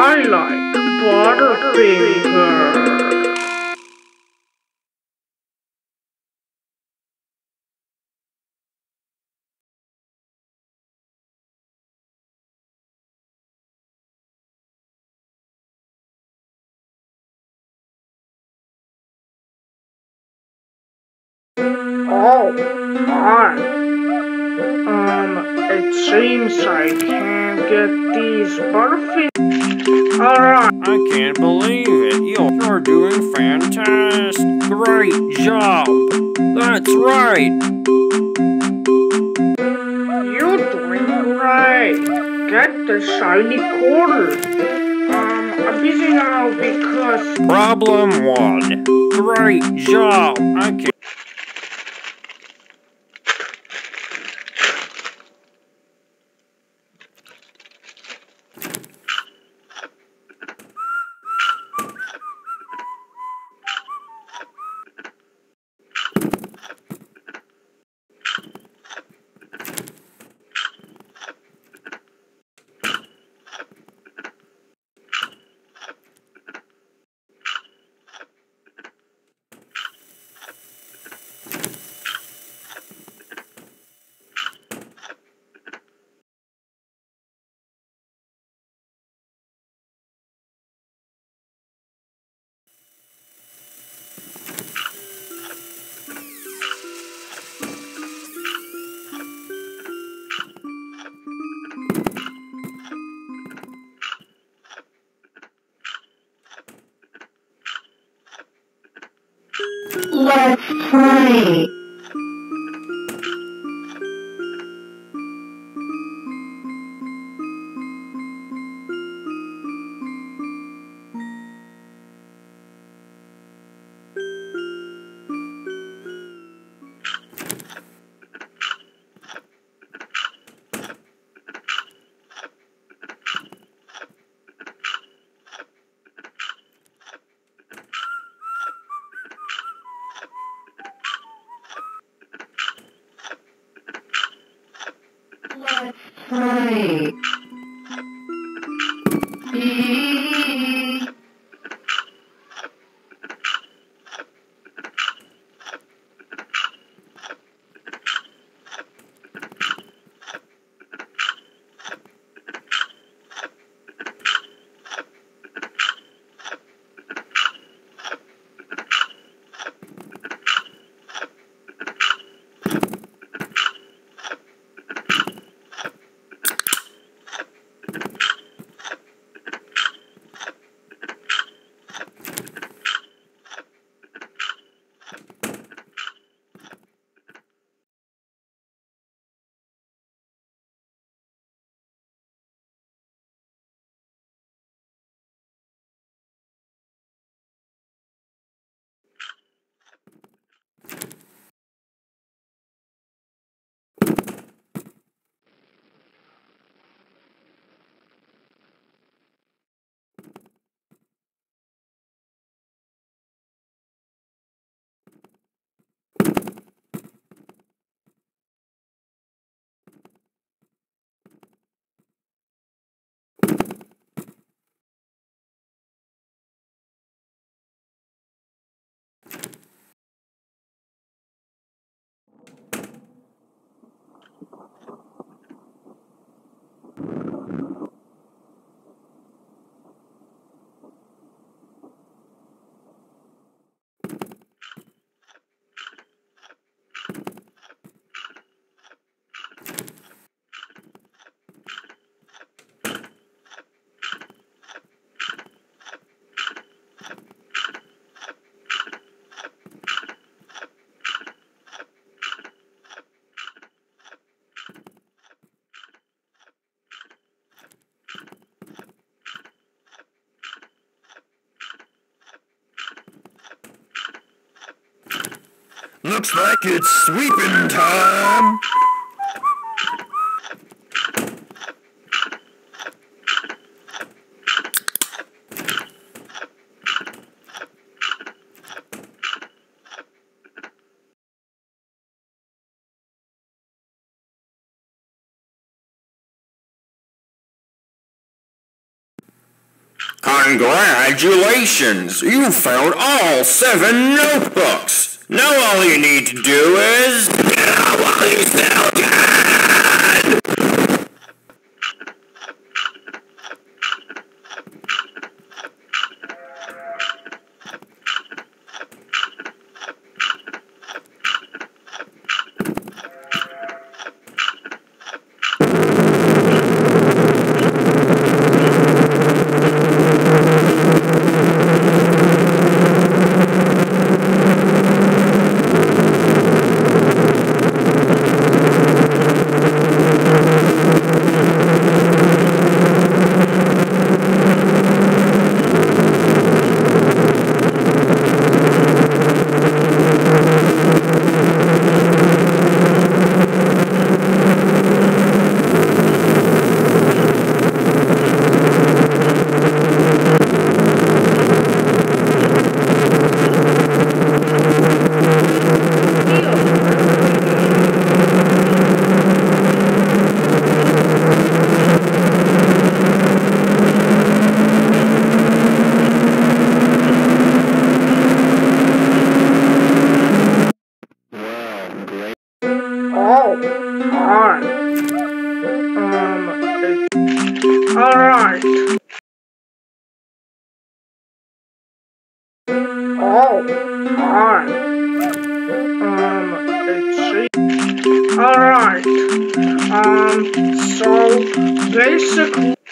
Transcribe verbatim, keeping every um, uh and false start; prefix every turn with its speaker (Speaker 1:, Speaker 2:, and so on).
Speaker 1: I like Butterfinger. Oh, fine. Um, it seems I can't get these Butterfingers. Alright.
Speaker 2: I can't believe it. You're, you're doing fantastic. Great job. That's right.
Speaker 1: You're doing great. Get the shiny quarter. Um, I'm busy now because...
Speaker 2: Problem one. Great job. I can't...
Speaker 3: Let's play. Let's play.
Speaker 2: Looks like it's sweeping time. Congratulations! You found all seven notebooks! Now all you need to do is... Get out while you still can!
Speaker 1: Oh, alright. Um, it's, alright. Oh, alright. Um, it's, alright. Um, so, basically,